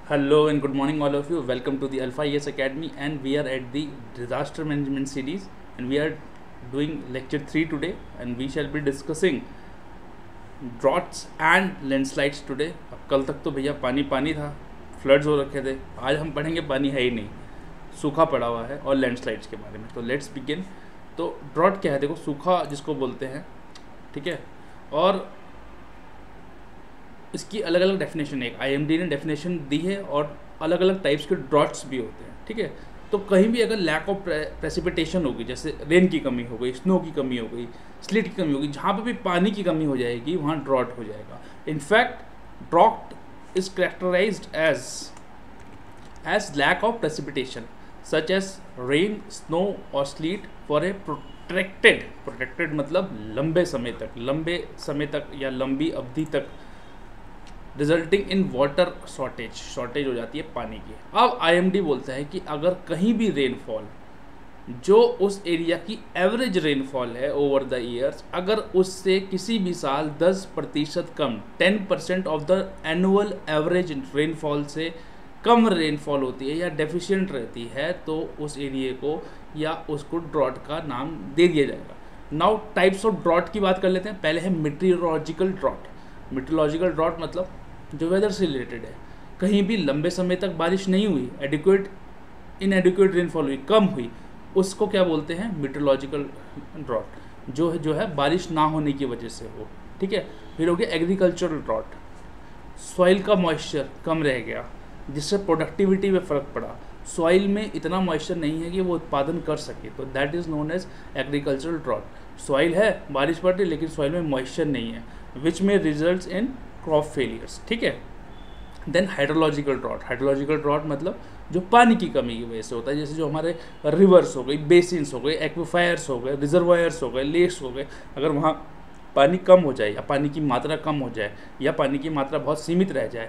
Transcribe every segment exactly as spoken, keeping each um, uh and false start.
Hello and good morning, all of you. Welcome to the Alpha E S Academy, and we are at the disaster management series, and we are doing lecture three today, and we shall be discussing droughts and landslides today. अब कल तक तो भैया पानी पानी था, floods हो रखे थे. आज हम पढ़ेंगे पानी है ही नहीं, सूखा पड़ा हुआ है, और लैंडस्लाइड्स के बारे में. तो लेट्स बिगिन. तो ड्रॉट क्या है? देखो, सूखा जिसको बोलते हैं, ठीक है. और इसकी अलग अलग डेफिनेशन है. आईएमडी ने डेफिनेशन दी है, और अलग अलग टाइप्स के ड्रॉट्स भी होते हैं, ठीक है. तो कहीं भी अगर लैक ऑफ प्रेसिपिटेशन होगी, जैसे रेन की कमी हो गई, स्नो की कमी हो गई, स्लिट की कमी होगी, जहाँ पे भी पानी की कमी हो जाएगी वहाँ ड्रॉट हो जाएगा. In fact drought is characterized as as lack of precipitation such as rain, snow और sleet for a protected protected मतलब लंबे समय तक लंबे समय तक या लंबी अवधि तक, resulting in water shortage shortage हो जाती है पानी की. अब आईएमडी बोलता है कि अगर कहीं भी रेनफॉल, जो उस एरिया की एवरेज रेनफॉल है ओवर द ईयर्स, अगर उससे किसी भी साल दस प्रतिशत कम, ten percent of the annual average rainfall से कम रेनफॉल होती है या डेफिशिएंट रहती है, तो उस एरिया को या उसको ड्रॉट का नाम दे दिया जाएगा. नाउ टाइप्स ऑफ ड्रॉट की बात कर लेते हैं. पहले है मीटीरोलॉजिकल ड्रॉट. मीटीरोलॉजिकल ड्रॉट मतलब जो वेदर से रिलेटेड है. कहीं भी लंबे समय तक बारिश नहीं हुई, एडिक्वेट इनएडिक्वेट रेनफॉल हुई, कम हुई, उसको क्या बोलते हैं? Meteorological drought. जो है जो है बारिश ना होने की वजह से हो, ठीक है. फिर हो गया एग्रीकल्चरल ड्रॉट. सॉइल का मॉइस्चर कम रह गया, जिससे प्रोडक्टिविटी में फ़र्क पड़ा. सॉइल में इतना मॉइस्चर नहीं है कि वो उत्पादन कर सके, तो that is known as agricultural drought. Soil है, बारिश पड़ रही, लेकिन सॉइल में मॉइस्चर नहीं है, विच में रिजल्ट इन क्रॉप फेलियर्स, ठीक है. Then hydrological drought. Hydrological drought मतलब जो पानी की कमी की वजह से होता है, जैसे जो हमारे रिवर्स हो गई, बेसिन्स हो गए, एक्विफायर्स हो गए, रिजर्वायर्स हो गए, लेक्स हो गए, अगर वहाँ पानी कम हो जाए या पानी की मात्रा कम हो जाए या पानी की मात्रा बहुत सीमित रह जाए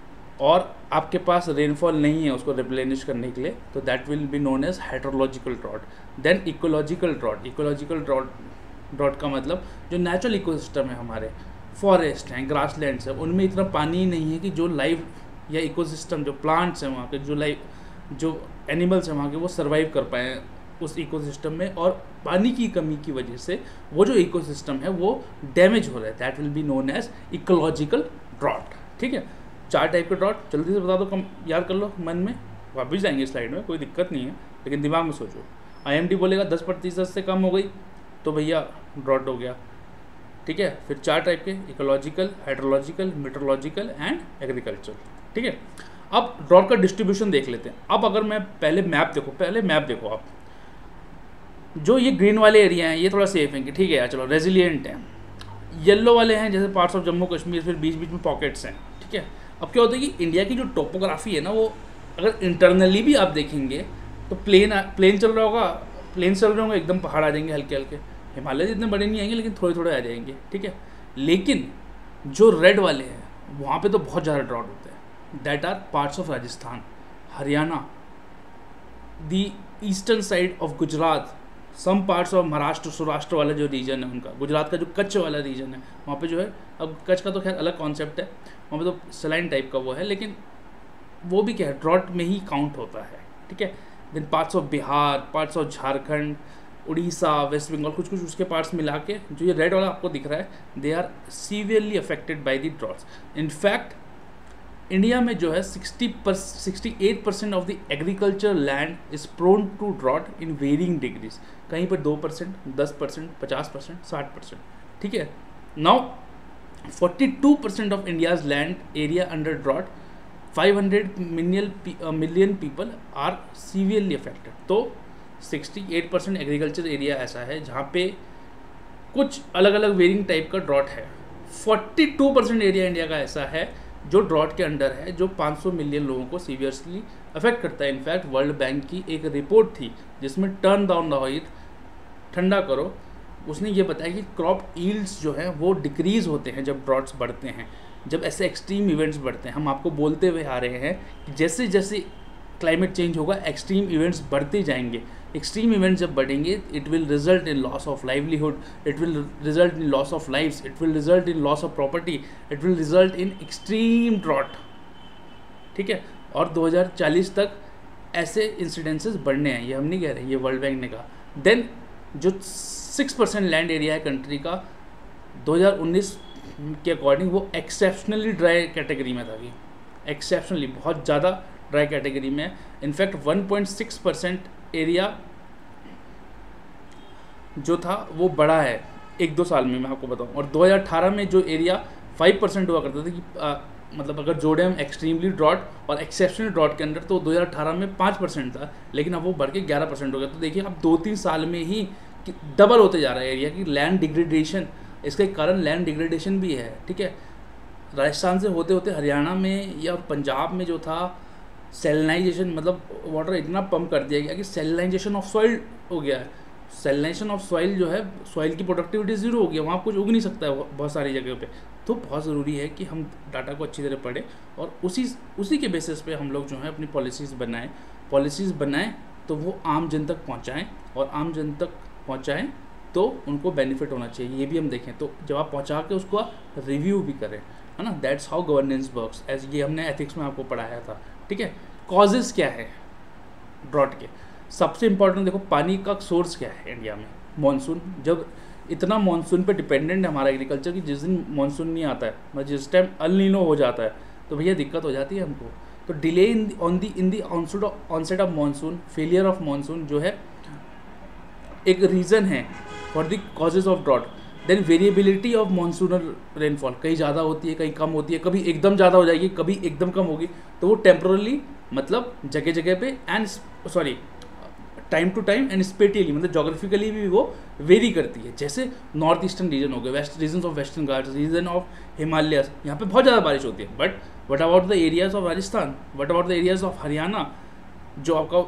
और आपके पास रेनफॉल नहीं है उसको रिप्लेनिश करने के लिए, तो that will be known as hydrological drought. Then ecological drought. Ecological drought drought का मतलब जो नेचुरल इकोसिस्टम है, हमारे फॉरेस्ट हैं, ग्रासलैंड्स हैं, उनमें इतना पानी ही नहीं है कि जो लाइफ या इकोसिस्टम, जो प्लांट्स हैं वहाँ के, जो लाइफ जो एनिमल्स हैं वहाँ के, वो सर्वाइव कर पाएँ उस इकोसिस्टम में, और पानी की कमी की वजह से वो जो इकोसिस्टम है वो डैमेज हो रहा है. That will be known as ecological drought, ठीक है. चार टाइप के ड्रॉट जल्दी से बता दो, कम याद कर लो मन में, वापस जाएंगे स्लाइड में, कोई दिक्कत नहीं है, लेकिन दिमाग में सोचो. आईएमडी बोलेगा दस प्रतिशत से कम हो गई तो भैया ड्रॉट हो गया, ठीक है. फिर चार टाइप के, ecological, hydrological, meteorological and agriculture, ठीक है. अब ड्रॉट का डिस्ट्रीब्यूशन देख लेते हैं. अब अगर मैं पहले मैप देखो पहले मैप देखो आप, जो ये ग्रीन वाले एरिया हैं ये थोड़ा सेफ हैं कि ठीक है यार, चलो रेजिलियंट हैं. येलो वाले हैं जैसे पार्ट्स ऑफ जम्मू कश्मीर, फिर बीच बीच में पॉकेट्स हैं, ठीक है. अब क्या होता है कि इंडिया की जो टोपोग्राफी है ना, वो अगर इंटरनली भी आप देखेंगे तो प्लेन प्लेन चल रहा होगा, प्लेन चल रहे होंगे, एकदम पहाड़ आ जाएंगे हल्के हल्के, हिमालय इतने बड़े नहीं आएंगे लेकिन थोड़े थोड़े आ जाएंगे, ठीक है. लेकिन जो रेड वाले हैं वहाँ पे तो बहुत ज़्यादा ड्रॉट होते हैं. That are parts of Rajasthan, Haryana, the eastern side of Gujarat, some parts of Maharashtra, Saurashtra वाला जो रीजन है उनका, गुजरात का जो कच्छ वाला रीजन है वहाँ पे जो है, अब कच्छ का तो खैर अलग कॉन्सेप्ट है, वहाँ पे तो सलाइन टाइप का वो है, लेकिन वो भी क्या है, ड्रॉट में ही काउंट होता है, ठीक है. Then parts of Bihar, parts of Jharkhand, Orissa, West Bengal, कुछ कुछ उसके पार्ट्स मिला के जो ये रेड वाला आपको दिख रहा है, they are severely affected by the droughts. In fact India में जो है सिक्सटी पर sixty eight percent of the agriculture land is prone to drought in varying degrees. कहीं पर दो परसेंट, दस परसेंट, पचास परसेंट, साठ परसेंट, ठीक है. Now forty two percent of India's land area under drought, five hundred million million people are severely affected. तो sixty eight percent agriculture area ऐसा है जहाँ पे कुछ अलग अलग वेरिंग टाइप का ड्रॉट है. Forty two percent area India का ऐसा है जो ड्रॉट के अंडर है, जो पाँच सौ मिलियन लोगों को सीवियरली अफेक्ट करता है. इनफैक्ट वर्ल्ड बैंक की एक रिपोर्ट थी जिसमें टर्न डाउन द हीट, ठंडा करो, उसने ये बताया कि क्रॉप ईल्ड्स जो हैं वो डिक्रीज़ होते हैं जब ड्रॉट्स बढ़ते हैं, जब ऐसे एक्सट्रीम इवेंट्स बढ़ते हैं. हम आपको बोलते हुए आ रहे हैं कि जैसे जैसे क्लाइमेट चेंज होगा एक्सट्रीम इवेंट्स बढ़ते जाएंगे. एक्सट्रीम इवेंट्स जब बढ़ेंगे, it will result in loss of livelihood, it will result in loss of lives, it will result in loss of property, it will result in extreme drought, ठीक है. और दो हज़ार चालीस तक ऐसे इंसिडेंसेस बढ़ने हैं, ये हम नहीं कह रहे, ये वर्ल्ड बैंक ने कहा। देन जो सिक्स परसेंट लैंड एरिया है कंट्री का दो हज़ार उन्नीस के अकॉर्डिंग वो एक्सेप्शनली ड्राई कैटेगरी में था, कि एक्सेप्शनली बहुत ज़्यादा ड्राई कैटेगरी में। In fact one point six percent area जो था वो बढ़ा है एक दो साल में, मैं आपको बताऊं। और दो हज़ार अठारह में जो एरिया फाइव परसेंट हुआ करता था कि आ, मतलब अगर जोड़े हम एक्सट्रीमली ड्रॉट और एक्सेप्शनल ड्रॉट के अंदर, तो दो हज़ार अठारह में पाँच परसेंट था, लेकिन अब वो बढ़ के ग्यारह परसेंट हो गया। तो देखिए अब दो तीन साल में ही डबल होते जा रहा है एरिया की लैंड डिग्रेडेशन। इसका एक कारण लैंड डिग्रेडेशन भी है, ठीक है। राजस्थान से होते होते हरियाणा में या पंजाब में जो था सेलिनाइजेशन, मतलब वाटर इतना पंप कर दिया गया कि सेलिनाइजेशन ऑफ सॉइल हो गया है। सेलिनाइजेशन ऑफ सॉइल जो है, सॉइल की प्रोडक्टिविटी ज़ीरो हो गया, वहाँ कुछ उग नहीं सकता है बहुत सारी जगह पे। तो बहुत ज़रूरी है कि हम डाटा को अच्छी तरह पढ़ें और उसी उसी के बेसिस पे हम लोग जो है अपनी पॉलिसीज़ बनाएं पॉलिसीज़ बनाएं तो वो आम जन तक पहुँचाएँ, और आम जन तक पहुँचाएँ तो उनको बेनिफिट होना चाहिए, ये भी हम देखें। तो जब आप पहुँचा के उसको रिव्यू भी करें, है ना, that's how governance works, as ये हमने एथिक्स में आपको पढ़ाया था, ठीक है। कॉजेज़ क्या है ड्रॉट के? सबसे इम्पोर्टेंट देखो, पानी का सोर्स क्या है इंडिया में? मॉनसून। जब इतना मॉनसून पे डिपेंडेंट है हमारा एग्रीकल्चर कि जिस दिन मॉनसून नहीं आता है, मतलब जिस टाइम अल नीनो हो जाता है, तो भैया दिक्कत हो जाती है हमको। तो delay in on the in the onset of onset of monsoon, failure of monsoon जो है एक रीज़न है for the causes of drought. Then variability of monsoonal rainfall, कहीं ज़्यादा होती है, कहीं कम होती है, कभी एकदम ज़्यादा हो जाएगी, कभी एकदम कम होगी। तो वो टेम्पोरली, मतलब जगह जगह पे, and sorry time to time and spatially, मतलब जोग्राफिकली भी वो वेरी करती है। जैसे नॉर्थ ईस्टर्न रीजन हो गए, west region of western Ghats, region of Himalayas, यहाँ पे बहुत ज़्यादा बारिश होती है। But what about the areas of Rajasthan, what about the areas of Haryana, जो आपका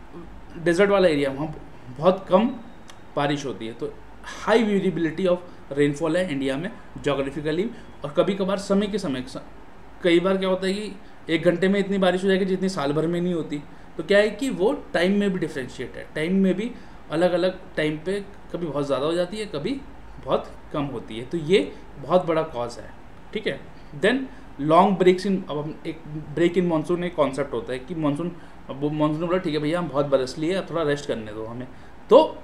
डेजर्ट वाला एरिया, वहाँ बहुत कम बारिश होती है। तो हाई वेरिएबिलिटी ऑफ रेनफॉल है इंडिया में जोग्राफिकली। और कभी कभार समय के समय, कई बार क्या होता है कि एक घंटे में इतनी बारिश हो जाएगी जितनी साल भर में नहीं होती। तो क्या है कि वो टाइम में भी डिफ्रेंशिएट है, टाइम में भी अलग अलग टाइम पे कभी बहुत ज़्यादा हो जाती है, कभी बहुत कम होती है। तो ये बहुत बड़ा कॉज है, ठीक है। देन लॉन्ग ब्रेक्स इन, अब हम एक ब्रेक इन मानसून एक कॉन्सेप्ट होता है कि मानसून, अब मानसून बोला ठीक है भैया हम बहुत बरस लिए, थोड़ा रेस्ट करने दो हमें, तो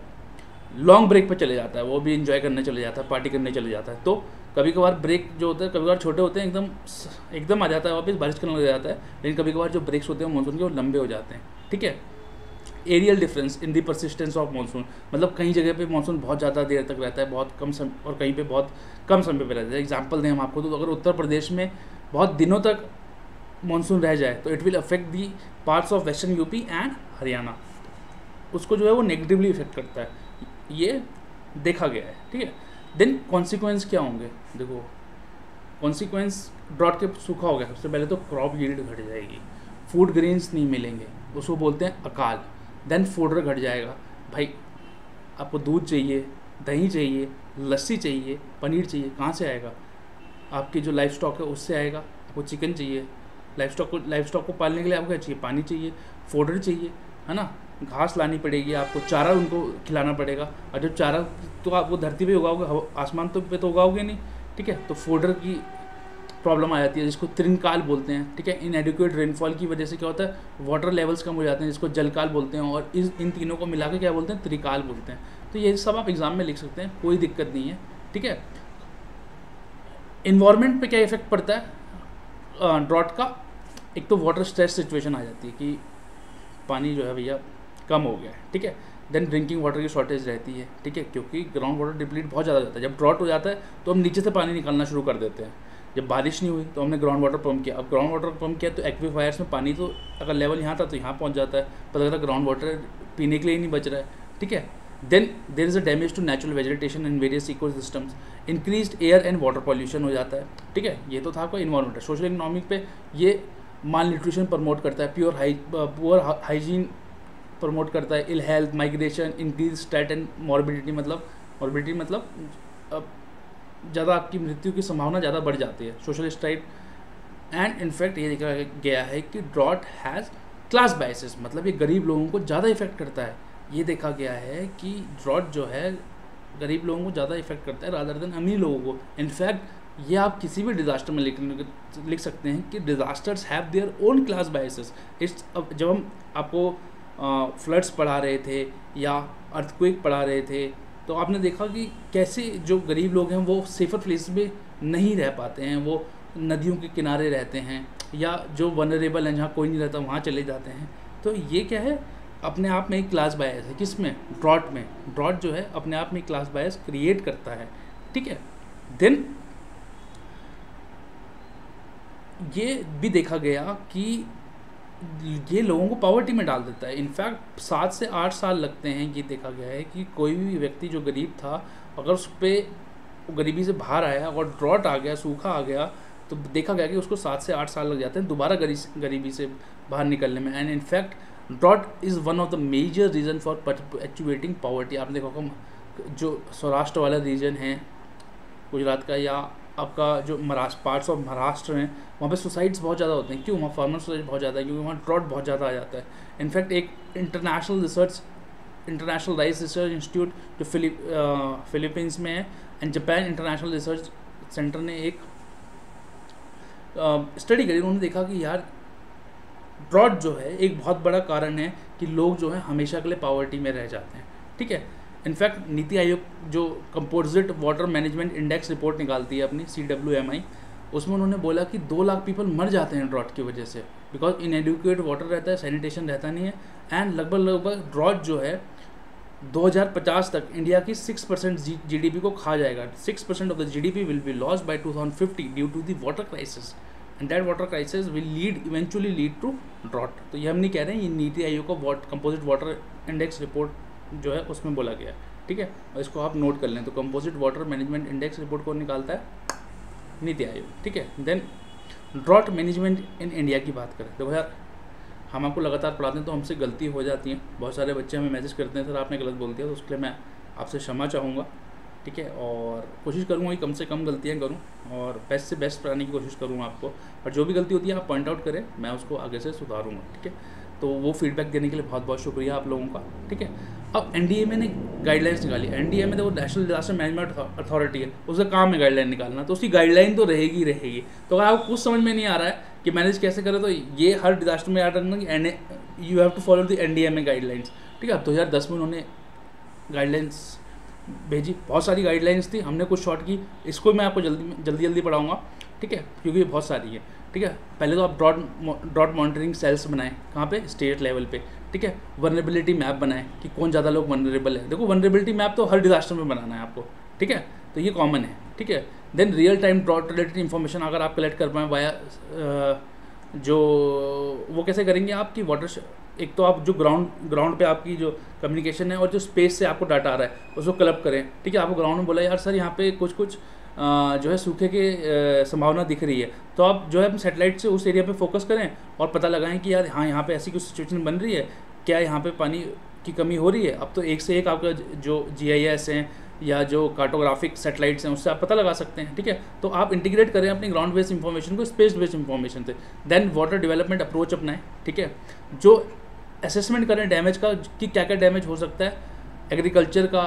लॉन्ग ब्रेक पर चले जाता है, वो भी इंजॉय करने चले जाता है, पार्टी करने चले जाता है। तो कभी कभार ब्रेक जो होता है, कभी कभार छोटे होते हैं, एकदम एकदम आ जाता है वापस, बारिश करने लग जाता है। लेकिन कभी कभार जो ब्रेक्स होते हैं मानसून के, वो लंबे हो जाते हैं, ठीक है। Aerial difference in the persistence of monsoon, मतलब कहीं जगह पे मानसून बहुत ज़्यादा देर तक रहता है, बहुत कम समय, और कहीं पे बहुत कम समय पे रहता है। एग्जांपल दें हम आपको, तो अगर उत्तर प्रदेश में बहुत दिनों तक मानसून रह जाए तो it will affect the parts of western UP and Haryana, उसको जो है वो नेगेटिवली इफेक्ट करता है, ये देखा गया है, ठीक है। देन कॉन्सिक्वेंस क्या होंगे? देखो कॉन्सिक्वेंस ड्रॉट के सूखा हो गया, सबसे पहले तो क्रॉप यील्ड घट जाएगी, फूड ग्रेन्स नहीं मिलेंगे, उसको बोलते हैं अकाल। देन फोडर घट जाएगा, भाई आपको दूध चाहिए, दही चाहिए, लस्सी चाहिए, पनीर चाहिए, कहाँ से आएगा? आपकी जो लाइफ स्टॉक है उससे आएगा। आपको चिकन चाहिए, लाइफ स्टॉक को लाइफ स्टॉक को पालने के लिए आपको क्या चाहिए? पानी चाहिए, फोडर चाहिए, है ना, घास लानी पड़ेगी आपको, चारा उनको खिलाना पड़ेगा। और जब चारा तो आप वो धरती पे उगाओगे, आसमान तो पे तो उगाओगे नहीं, ठीक है। तो फोडर की प्रॉब्लम आ जाती है, जिसको त्रिनकाल बोलते हैं, ठीक है। इनएडिक्वेट रेनफॉल की वजह से क्या होता है, वाटर लेवल्स कम हो जाते हैं, जिसको जलकाल बोलते हैं, और इस इन तीनों को मिला के क्या बोलते हैं? त्रिकाल बोलते हैं। तो ये सब आप एग्जाम में लिख सकते हैं, कोई दिक्कत नहीं है, ठीक है। इन्वायरमेंट पे क्या इफेक्ट पड़ता है ड्रॉट का? एक तो वाटर स्ट्रेस सिचुएशन आ जाती है कि पानी जो है भैया कम हो गया है, ठीक है। देन ड्रिंकिंग वाटर की शॉर्टेज रहती है, ठीक है, क्योंकि ग्राउंड वाटर डिप्लीट बहुत ज़्यादा जाता है। जब ड्रॉट हो जाता है तो हम नीचे से पानी निकालना शुरू कर देते हैं। जब बारिश नहीं हुई तो हमने ग्राउंड वाटर पंप किया, अब ग्राउंड वाटर पंप किया तो एक्वीफायर्स में पानी, तो अगर लेवल यहाँ था तो यहाँ पहुँच जाता है, पता लगता है ग्राउंड वाटर पीने के लिए ही नहीं बच रहा है, ठीक है। Then there is a damage to natural vegetation and various ecosystems, increased air and water pollution हो जाता है, ठीक है। ये तो था आपका इन्वायरमेंट। सोशल इकोनॉमिक पे ये माल न्यूट्रिशन प्रमोट करता है, pure high poor hygiene promote करता है, ill health, migration, increase stat and morbidity, मतलब मॉर्बिडिटी मतलब ज़्यादा आपकी मृत्यु की संभावना ज़्यादा बढ़ जाती है, सोशल स्ट्राइट। एंड इनफैक्ट ये देखा गया है कि ड्रॉट हैज़ क्लास बायसेस, मतलब ये गरीब लोगों को ज़्यादा इफेक्ट करता है। ये देखा गया है कि ड्रॉट जो है गरीब लोगों को ज़्यादा इफेक्ट करता है रादर देन अमीर लोगों को। इनफैक्ट ये आप किसी भी डिज़ास्टर में लिख लिख सकते हैं कि disasters have their own class biases. इस अब जब हम आपको फ्लड्स पढ़ा रहे थे या अर्थक्वेक पढ़ा रहे थे, तो आपने देखा कि कैसे जो गरीब लोग हैं वो सेफ़र प्लेस में नहीं रह पाते हैं, वो नदियों के किनारे रहते हैं, या जो वनरेबल हैं जहाँ कोई नहीं रहता वहाँ चले जाते हैं। तो ये क्या है, अपने आप में एक क्लास बायस है। किस में? ड्रॉट में। ड्रॉट जो है अपने आप में क्लास बायस क्रिएट करता है, ठीक है। देन ये भी देखा गया कि ये लोगों को पॉवर्टी में डाल देता है। इनफैक्ट सात से आठ साल लगते हैं, ये देखा गया है कि कोई भी व्यक्ति जो गरीब था, अगर उस पर गरीबी से बाहर आया और ड्रॉट आ गया, सूखा आ गया, तो देखा गया कि उसको सात से आठ साल लग जाते हैं दोबारा गरीबी से बाहर निकलने में। And in fact drought is one of the major reason for perpetuating poverty. आपने देखा होगा जो सौराष्ट्र वाला रीजन है गुजरात का, या आपका जो महाराष्ट्र पार्ट्स ऑफ महाराष्ट्र हैं, वहाँ पे सुसाइड्स बहुत ज़्यादा होते हैं। क्यों? वहाँ फार्मर सुसाइड बहुत ज़्यादा है, क्योंकि वहाँ ड्रॉट बहुत ज़्यादा आ जाता है। इनफैक्ट एक international research international rice research institute जो फिलिप फिलीपींस में है, and Japan international research centre ने एक स्टडी करी। उन्होंने देखा कि यार ड्रॉट जो है एक बहुत बड़ा कारण है कि लोग जो है हमेशा के लिए पॉवर्टी में रह जाते हैं, ठीक है। इनफैक्ट नीति आयोग जो composite water management index report निकालती है अपनी, सी डब्ल्यू एम आई, उसमें उन्होंने बोला कि दो लाख पीपल मर जाते हैं ड्रॉट की वजह से, बिकॉज इनएडुकेट वाटर रहता है, सैनिटेशन रहता नहीं है। एंड लगभग लगभग ड्रॉट जो है दो हज़ार पचास तक इंडिया की six percent G D P को खा जाएगा। Six percent of the G D P will be lost by two thousand fifty due to the water crisis, and that water crisis will lead eventually lead to drought. तो ये हम नहीं कह रहे हैं, ये नीति आयोग का what composite water index report जो है उसमें बोला गया है, ठीक है। और इसको आप नोट कर लें। तो composite water management index report कौन निकालता है? नीति आयोग, ठीक है। Then drought management in India की बात करें, देखो यार हम आपको लगातार पढ़ाते हैं तो हमसे गलती हो जाती है। बहुत सारे बच्चे हमें मैसेज करते हैं, सर आपने गलत बोल दिया, तो उसके लिए मैं आपसे क्षमा चाहूँगा, ठीक है। और कोशिश करूँगा कि कम से कम गलतियाँ करूँ और बेस्ट से बेस्ट पढ़ाने की कोशिश करूँ आपको। और जो भी गलती होती है आप पॉइंट आउट करें, मैं उसको आगे से सुधारूँगा, ठीक है। तो वो फीडबैक देने के लिए बहुत बहुत शुक्रिया आप लोगों का, ठीक है। अब एन डी ए में ने गाइडलाइंस निकाली। एन डी ए में तो वो नेशनल डिजास्टर मैनेजमेंट अथॉरिटी है, उसका काम है गाइडलाइन निकालना, तो उसकी गाइडलाइन तो रहेगी रहेगी। तो अगर आपको कुछ समझ में नहीं आ रहा है कि मैनेज कैसे करें, तो ये हर डिजास्टर में याद रखना कि and you have to follow the N D A में गाइडलाइंस, ठीक है। अब दो हज़ार दस में उन्होंने गाइडलाइंस भेजी, बहुत सारी गाइडलाइंस थी, हमने कुछ शॉर्ट की, इसको मैं आपको जल्दी जल्दी जल्दी पढ़ाऊँगा, ठीक है, क्योंकि बहुत सारी है, ठीक है। पहले तो आप ड्रॉट ड्रॉट मॉनिटरिंग सेल्स बनाएं, कहाँ पे? स्टेट लेवल पे, ठीक है। वनरेबिलिटी मैप बनाएं कि कौन ज़्यादा लोग वनरेबल है। देखो वनरेबिलिटी मैप तो हर डिजास्टर में बनाना है आपको, ठीक है, तो ये कॉमन है, ठीक है। Then real time drought related information अगर आप कलेक्ट कर पाएँ वाया जो वो कैसे करेंगे आपकी वाटर, एक तो आप जो ग्राउंड ग्राउंड पे आपकी जो कम्युनिकेशन है और जो स्पेस से आपको डाटा आ रहा है उसको कलेक्ट करें, ठीक है। आपको ग्राउंड में बोला यार सर यहाँ पे कुछ कुछ जो है सूखे के संभावना दिख रही है, तो आप जो है अपने सेटेलाइट से उस एरिया पे फोकस करें और पता लगाएं कि यार हाँ यहाँ पे ऐसी कुछ सिचुएशन बन रही है, क्या यहाँ पे पानी की कमी हो रही है। अब तो एक से एक आपका जो जी आई एस हैं या जो कार्टोग्राफिक सेटेलाइट्स हैं उससे आप पता लगा सकते हैं, ठीक है। तो आप इंटीग्रेट करें अपनी ग्राउंड बेस्ड इंफॉर्मेशन को स्पेस बेस्ड इंफॉर्मेशन से। देन वाटर डेवलपमेंट अप्रोच अपनाएं, ठीक है। जो असेसमेंट करें डैमेज का कि क्या क्या डैमेज हो सकता है, एग्रीकल्चर का,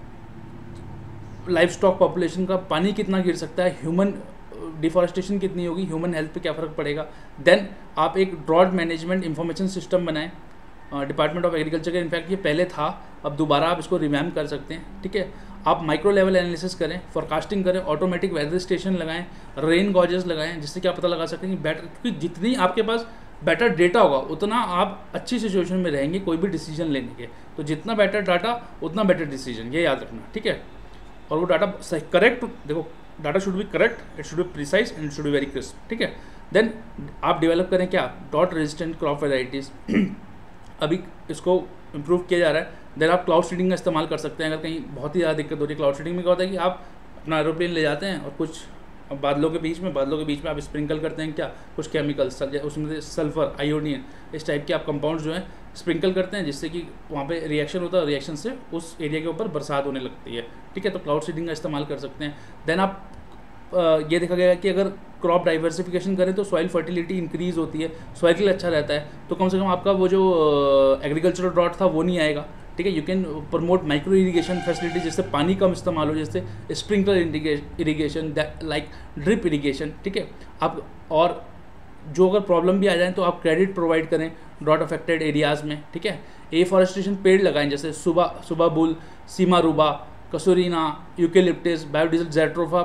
लाइफ स्टॉक पॉपुलेशन का, पानी कितना गिर सकता है, ह्यूमन डिफॉरेस्टेशन कितनी होगी, ह्यूमन हेल्थ पे क्या फ़र्क पड़ेगा। देन आप एक ड्रॉट मैनेजमेंट इंफॉर्मेशन सिस्टम बनाएं डिपार्टमेंट ऑफ एग्रीकल्चर का। इनफैक्ट ये पहले था, अब दोबारा आप इसको रिवैम्प कर सकते हैं, ठीक है। आप माइक्रो लेवल एनालिसिस करें, फोरकास्टिंग करें, ऑटोमेटिक वेदर स्टेशन लगाएं, रेन गॉजेस लगाएं, जिससे क्या पता लगा सकते हैं कि बेटर, क्योंकि जितनी आपके पास बेटर डेटा होगा उतना आप अच्छी सिचुएशन में रहेंगे कोई भी डिसीजन लेने के। तो जितना बेटर डाटा उतना बेटर डिसीजन, ये याद रखना, ठीक है। और वो डाटा सही करेक्ट, देखो data should be correct, it should be precise and it should be very crisp, ठीक है। देन आप डेवलप करें क्या, ड्रॉट रेजिस्टेंट क्रॉप वेराइटीज़ अभी इसको इम्प्रूव किया जा रहा है। देन आप क्लाउड सीडिंग का इस्तेमाल कर सकते हैं अगर कहीं बहुत ही ज़्यादा दिक्कत हो रही है। क्लाउड सीडिंग में क्या होता है कि आप अपना एरोप्लेन ले जाते हैं और कुछ बादलों के बीच में बादलों के बीच में आप स्प्रिंकल करते हैं क्या, कुछ केमिकल्स, उसमें सल्फर, आयोडीन, इस टाइप के आप कंपाउंड जो है स्प्रिंकल करते हैं, जिससे कि वहाँ पे रिएक्शन होता है, रिएक्शन से उस एरिया के ऊपर बरसात होने लगती है, ठीक है। तो क्लाउड सीडिंग का इस्तेमाल कर सकते हैं। देन आप ये देखा गया कि अगर क्रॉप डाइवर्सिफिकेशन करें तो सॉइल फर्टिलिटी इंक्रीज़ होती है, सॉइल के लिए अच्छा रहता है, तो कम से कम आपका वो जो एग्रीकल्चरल ड्रॉट था वो नहीं आएगा, ठीक है। You can promote micro irrigation facility, जिससे पानी कम इस्तेमाल हो, जैसे sprinkler irrigation, like drip irrigation, ठीक है। आप और जो अगर प्रॉब्लम भी आ जाए तो आप क्रेडिट प्रोवाइड करें ड्रॉट अफेक्टेड एरियाज़ में, ठीक है। एफॉरेस्टेशन पेड़ लगाएं, जैसे सुबा subabul, simarouba, casuarina, eucalyptus, biodiesel, jatropha,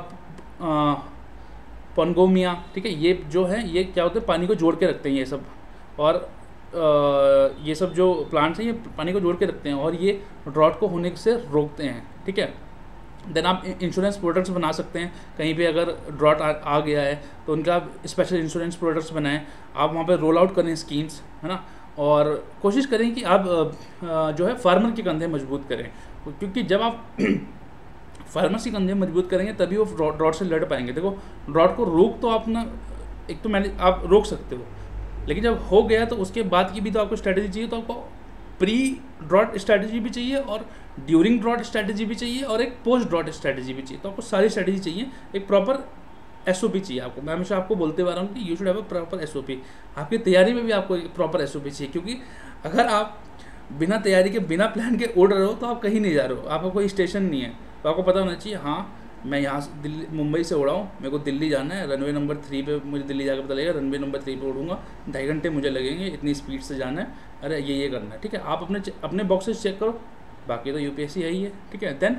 pongamia, ठीक है। ये जो है ये क्या होते हैं, पानी को जोड़ के रखते हैं ये सब, और आ, ये सब जो प्लांट्स हैं ये पानी को जोड़ के रखते हैं और ये ड्रॉट को होने से रोकते हैं, ठीक है। देन आप इंश्योरेंस प्रोडक्ट्स बना सकते हैं, कहीं पे अगर ड्रॉट आ, आ गया है तो उनका आप स्पेशल इंश्योरेंस प्रोडक्ट्स बनाएं, आप वहाँ पे रोल आउट करें स्कीम्स, है ना। और कोशिश करें कि आप जो है फार्मर के कंधे मजबूत करें, क्योंकि जब आप फार्मर्स के कंधे मजबूत करेंगे तभी वो ड्रॉट से लड़ पाएंगे। देखो ड्रॉट को रोक तो आप ना, एक तो मैंने आप रोक सकते हो, लेकिन जब हो गया तो उसके बाद की भी तो आपको स्ट्रैटेजी चाहिए। तो आपको प्री ड्रॉट स्ट्रैटेजी भी चाहिए और ड्यूरिंग ड्रॉट स्ट्रैटेजी भी चाहिए और एक पोस्ट ड्रॉट स्ट्रैटेजी भी चाहिए। तो आपको सारी स्ट्रैटेजी चाहिए, एक प्रॉपर एसओपी चाहिए आपको। मैं हमेशा आपको बोलते हुआ रहा हूँ कि you should have a proper SOP. आपकी तैयारी में भी आपको एक प्रॉपर एसओपी चाहिए, क्योंकि अगर आप बिना तैयारी के बिना प्लान के उड़ रहे हो तो आप कहीं नहीं जा रहे हो, आपका कोई स्टेशन नहीं है। तो आपको पता होना चाहिए, हाँ मैं यहाँ से दिल्ली मुंबई से उड़ा हूँ, मेरे को दिल्ली जाना है, रनवे नंबर थ्री पे मुझे दिल्ली जाकर पता लगेगा, रनवे नंबर थ्री पे उड़ूंगा, ढाई घंटे मुझे लगेंगे, इतनी स्पीड से जाना है, अरे ये ये करना है, ठीक है। आप अपने अपने बॉक्सेस चेक करो, बाकी तो यूपीएससी है ही है, ठीक है। देन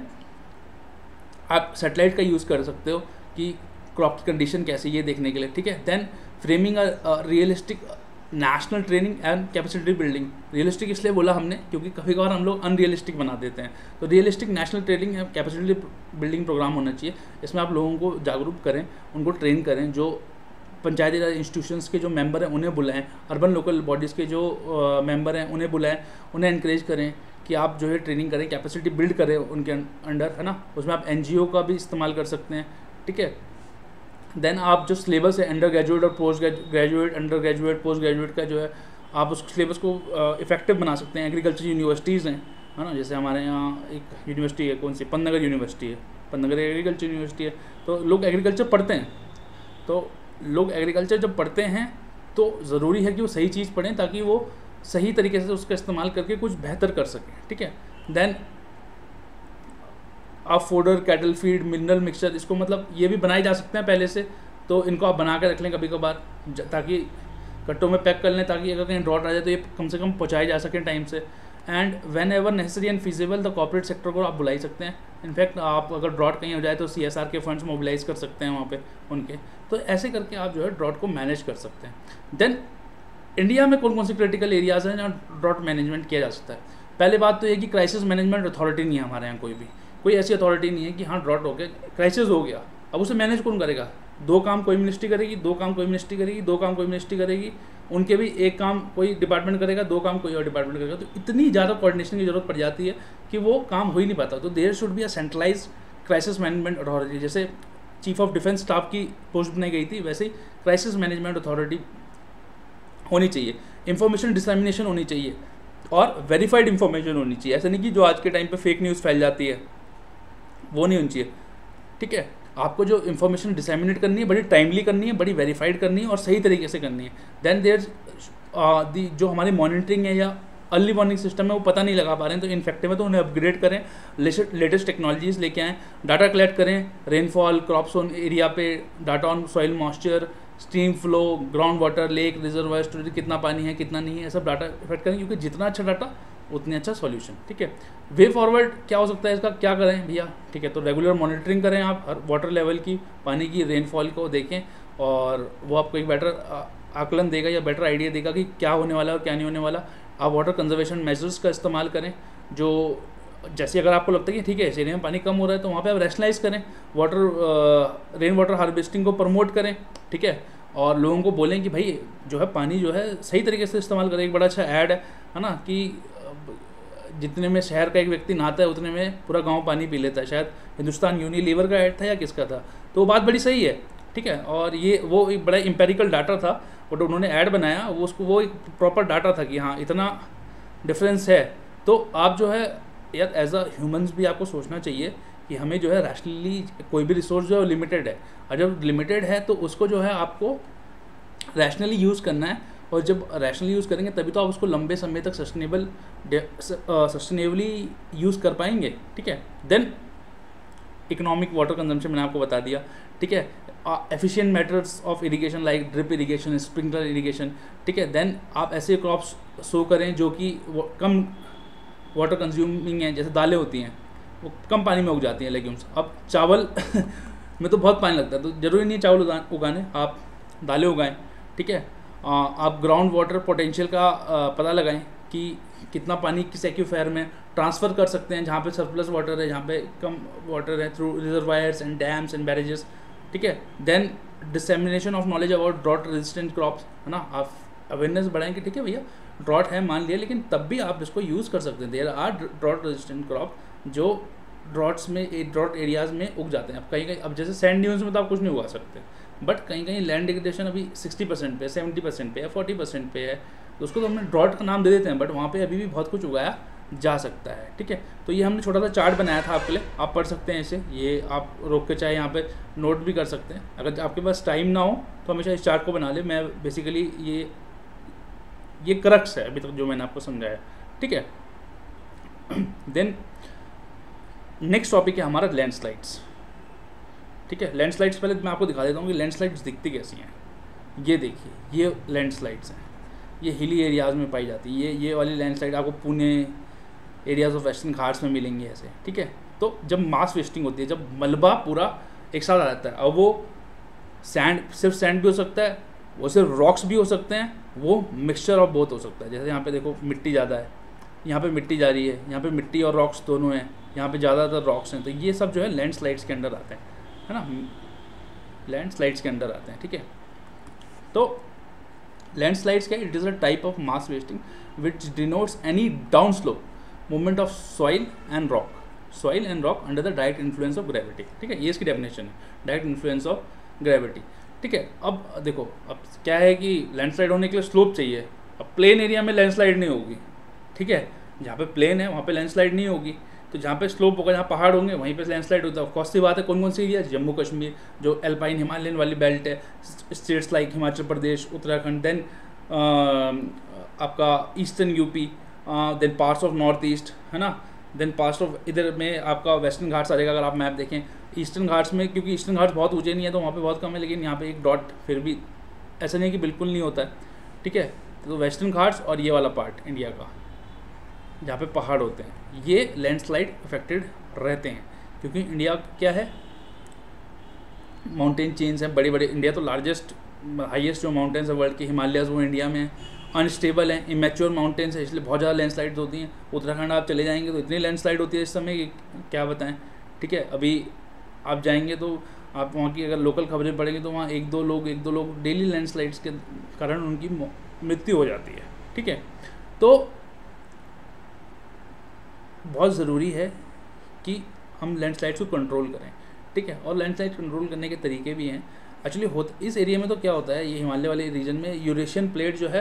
आप सेटेलाइट का यूज़ कर सकते हो कि क्रॉप की कंडीशन कैसी है ये देखने के लिए, ठीक है। Then framing a realistic national training and capacity building. Realistic इसलिए बोला हमने क्योंकि कभी कभार हम लोग अनरियलिस्टिक बना देते हैं। तो realistic national training and capacity building programme होना चाहिए। इसमें आप लोगों को जागरूक करें, उनको ट्रेन करें, जो पंचायती राज इंस्टीट्यूशंस के जो मेंबर हैं उन्हें बुलाएं, अर्बन लोकल बॉडीज़ के जो मेंबर हैं उन्हें बुलाएं, उन्हें इनक्रेज करें कि आप जो है ट्रेनिंग करें, कैपेसिटी बिल्ड करें उनके अंडर, है ना। उसमें आप एनजीओ का भी इस्तेमाल कर सकते हैं, ठीक है। देन आप जो सिलेबस है अंडर ग्रेजुएट और postgraduate, undergraduate, postgraduate का जो है आप उस सिलेबस को इफेक्टिव बना सकते हैं। एग्रीकल्चर यूनिवर्सिटीज़ हैं, है ना, जैसे हमारे यहाँ एक यूनिवर्सिटी है, कौन सी, पन्नगर यूनिवर्सिटी है, पन्नगर एग्रीकल्चर यूनिवर्सिटी है। तो लोग एग्रीकल्चर पढ़ते हैं, तो लोग एग्रीकल्चर जब पढ़ते हैं तो ज़रूरी है कि वो सही चीज़ पढ़ें ताकि वो सही तरीके से उसका इस्तेमाल करके कुछ बेहतर कर सकें, ठीक है। देन आप fodder, cattle feed, mineral mixture, इसको मतलब ये भी बनाए जा सकते हैं पहले से, तो इनको आप बना कर रख लें कभी कभार, ताकि कट्टों में पैक कर लें, ताकि अगर कहीं ड्रॉट आ जाए तो ये कम से कम पहुँचाए जा सकें टाइम से। And whenever necessary and feasible the corporate sector को आप बुला ही सकते हैं। इनफैक्ट आप अगर ड्रॉट कहीं हो जाए तो सी एस आर के फंड्स मोबिलाइज कर सकते हैं वहाँ पे उनके। तो ऐसे करके आप जो है ड्रॉट को मैनेज कर सकते हैं। देन इंडिया में कौन कौन से क्रिटिकल एरियाज़ हैं जहाँ ड्रॉट मैनेजमेंट किया जा सकता है। पहले बात तो ये कि क्राइसिस मैनेजमेंट अथॉरिटी नहीं है हमारे यहाँ, कोई भी कोई ऐसी अथॉरिटी नहीं है कि हाँ ड्रॉट हो गया, क्राइसिस हो गया, अब उसे मैनेज कौन करेगा। दो काम कोई मिनिस्ट्री करेगी, दो काम कोई मिनिस्ट्री करेगी, दो काम कोई मिनिस्ट्री करेगी, उनके भी एक काम कोई डिपार्टमेंट करेगा, दो काम कोई और डिपार्टमेंट करेगा। तो इतनी ज़्यादा कोऑर्डिनेशन की जरूरत पड़ जाती है कि वो काम हो ही नहीं पाता। तो there should be a centralise crisis management authority, जैसे चीफ ऑफ डिफेंस स्टाफ की पोस्ट बनाई गई थी, वैसे ही क्राइसिस मैनेजमेंट अथॉरिटी होनी चाहिए। इंफॉर्मेशन डिसमिनेशन होनी चाहिए और वेरीफाइड इंफॉर्मेशन होनी चाहिए। ऐसा नहीं कि जो आज के टाइम पे फेक न्यूज़ फैल जाती है वो नहीं होनी चाहिए, ठीक है। आपको जो इन्फॉर्मेशन डिसमिनेट करनी है बड़ी टाइमली करनी है, बड़ी वेरीफाइड करनी है और सही तरीके से करनी है। देन देयर दी जो हमारी मॉनिटरिंग है या अर्ली वार्निंग सिस्टम है वो पता नहीं लगा पा रहे हैं तो इन्फेक्टिव है, तो उन्हें अपग्रेड करें, लेटेस्ट टेक्नोलॉजीज़ लेके आएँ, डाटा कलेक्ट करें, रेनफॉल, क्रॉप जोन एरिया पे data on soil moisture, stream flow, ground water, lake, reservoir storage, कितना पानी है कितना नहीं है, सब डाटा इफेक्ट करें, क्योंकि जितना अच्छा डाटा उतनी अच्छा सॉल्यूशन, ठीक है। वे फॉरवर्ड क्या हो सकता है इसका, क्या करें भैया, ठीक है। तो रेगुलर मॉनिटरिंग करें आप हर वाटर लेवल की, पानी की, रेनफॉल को देखें और वो आपको एक बेटर आकलन देगा या बेटर आइडिया देगा कि क्या होने वाला है और क्या नहीं होने वाला। आप वाटर कंजर्वेशन मेजर्स का इस्तेमाल करें, जो जैसे अगर आपको लगता है कि ठीक है इस एरिया में पानी कम हो रहा है तो वहाँ पे आप रैशनलाइज करें, वाटर रेन वाटर हार्वेस्टिंग को प्रमोट करें, ठीक है। और लोगों को बोलें कि भाई जो है पानी जो है सही तरीके से इस्तेमाल करें। एक बड़ा अच्छा ऐड है है ना कि जितने में शहर का एक व्यक्ति नहाता है उतने में पूरा गांव पानी पी लेता है। शायद हिंदुस्तान यूनिलीवर का ऐड था या किसका था, तो वो बात बड़ी सही है, ठीक है। और ये वो एक बड़ा एम्पेरिकल डाटा था बट उन्होंने ऐड बनाया, वो उसको वो एक प्रॉपर डाटा था कि हाँ इतना डिफरेंस है। तो आप जो है यार एज अ ह्यूमंस भी आपको सोचना चाहिए कि हमें जो है रैशनली कोई भी रिसोर्स जो है लिमिटेड है, और जब लिमिटेड है तो उसको जो है आपको रैशनली यूज़ करना है और जब रैशनली यूज़ करेंगे तभी तो आप उसको लंबे समय तक सस्टेनेबल सस्टेनेबली यूज़ कर पाएंगे, ठीक है। देन इकोनॉमिक वाटर कंजम्पशन मैंने आपको बता दिया, ठीक है। Efficient methods of irrigation like drip irrigation, sprinkler irrigation, ठीक है। देन आप ऐसे क्रॉप्स सो करें जो कि कम वाटर कंज्यूमिंग हैं, जैसे दालें होती हैं वो कम पानी में उग जाती हैं, लेग्यूम्स। अब चावल में तो बहुत पानी लगता है, तो ज़रूरी नहीं चावल उगाने, आप दालें उगाएं, ठीक है। आप ग्राउंड वाटर पोटेंशियल का आ, पता लगाएं कि कितना पानी किस एक्यूफायर में ट्रांसफ़र कर सकते हैं, जहाँ पे सरप्लस वाटर है, जहाँ पे कम वाटर है, through reservoirs and dams and barrages, ठीक है। Then dissemination of knowledge about drought resistant crops, है ना, आप अवेयरनेस बढ़ाएंगे, ठीक है भैया ड्रॉट है मान लिया, लेकिन तब भी आप इसको यूज़ कर सकते हैं। There are drought resistant crop जो ड्रॉट्स में ड्रॉट एरियाज़ में उग जाते हैं। अब कहीं कहीं अब जैसे सैंड ड्यून्स में तो आप कुछ नहीं उगा सकते, बट कहीं कहीं लैंड डिग्रेडेशन अभी सिक्सटी परसेंट पे, सेवेंटी परसेंट पे या फोर्टी परसेंट पे है, तो उसको तो हमने ड्रॉट का नाम दे देते हैं, बट वहाँ पे अभी भी बहुत कुछ उगाया जा सकता है, ठीक है। तो ये हमने छोटा सा चार्ट बनाया था आपके लिए, आप पढ़ सकते हैं इसे, ये आप रोक के चाहे यहाँ पे नोट भी कर सकते हैं। अगर आपके पास टाइम ना हो तो हमेशा इस चार्ट को बना ले। मैं बेसिकली ये ये क्रक्स है अभी तक जो मैंने आपको समझाया, ठीक है। देन नेक्स्ट टॉपिक है हमारा लैंडस्लाइड्स, ठीक है। लैंडस्लाइड्स पहले मैं आपको दिखा देता हूँ कि लैंडस्लाइड्स दिखती कैसी हैं। ये देखिए, ये लैंडस्लाइड्स हैं, ये हिली एरियाज़ में पाई जाती है। ये ये वाली लैंडस्लाइड आपको Pune areas of western Ghats में मिलेंगी ऐसे, ठीक है। तो जब मास वेस्टिंग होती है, जब मलबा पूरा एक साथ आ जाता है, अब वो सैंड सिर्फ सैंड भी हो सकता है, वो सिर्फ रॉक्स भी हो सकते हैं, वो मिक्सचर ऑफ बोथ हो सकता है। जैसे यहाँ पे देखो मिट्टी ज़्यादा है, यहाँ पे मिट्टी जा रही है, यहाँ पे मिट्टी और रॉक्स दोनों हैं, यहाँ पे ज़्यादातर रॉक्स हैं, तो ये सब जो है लैंडस्लाइड्स के अंडर आते हैं, है ना, लैंडस्लाइड्स के अंडर आते हैं, ठीक है। तो लैंडस्लाइड्स क्या, it is a type of mass wasting which denotes any down slope movement of soil and rock, soil and rock under the direct influence of gravity, ठीक है। ये इसकी डेफिनेशन है, डायरेक्ट इन्फ्लुएंस ऑफ ग्रेविटी, ठीक है। अब देखो, अब क्या है कि लैंडस्लाइड होने के लिए स्लोप चाहिए। अब प्लेन एरिया में लैंडस्लाइड नहीं होगी, ठीक है, जहाँ पे प्लेन है वहाँ पे लैंडस्लाइड नहीं होगी, तो जहाँ पे स्लोप होगा, जहाँ पहाड़ होंगे वहीं पे लैंडस्लाइड होता है। ऑफकोर्स सी बात है, कौन कौन सी एरिया, जम्मू कश्मीर जो एल्पाइन हिमालयन वाली बेल्ट है, states like Himachal Pradesh, Uttarakhand, then आपका eastern UP, then parts of north east, है ना, देन पार्ट्स ऑफ इधर में आपका वेस्टर्न घाट्स आ जाएगा। अगर आप मैप देखें ईस्टर्न घाट्स में, क्योंकि ईस्टर्न घाट्स बहुत ऊंचे नहीं है तो वहाँ पे बहुत कम है, लेकिन यहाँ पे एक डॉट फिर भी ऐसा नहीं है कि बिल्कुल नहीं होता है, ठीक है। तो वेस्टर्न घाट्स और ये वाला पार्ट इंडिया का जहाँ पे पहाड़ होते हैं, ये लैंडस्लाइड अफेक्टेड रहते हैं, क्योंकि इंडिया क्या है, माउंटेन चेन्स हैं बड़े बड़े। इंडिया तो लार्जेस्ट हाईएस्ट जो माउंटेन्स है वर्ल्ड के, हिमालयाज़ वो इंडिया में है, अनस्टेबल हैं, इमेच्योर माउंटेन्स है, इसलिए बहुत ज़्यादा लैंडस्लाइड्स होती हैं। उत्तराखंड आप चले जाएंगे तो इतनी लैंडस्लाइड होती है इस समय कि क्या बताएं, ठीक है। अभी आप जाएंगे तो आप वहाँ की अगर लोकल खबरें पढ़ेंगे तो वहाँ एक दो लोग एक दो लोग डेली लैंडस्लाइड्स के कारण उनकी मृत्यु हो जाती है, ठीक है। तो बहुत ज़रूरी है कि हम लैंडस्लाइड्स को कंट्रोल करें, ठीक है। और लैंडस्लाइड कंट्रोल करने के तरीके भी हैं एक्चुअली। होता इस एरिया में तो क्या होता है, ये हिमालय वाले रीजन में यूरेशियन प्लेट जो है,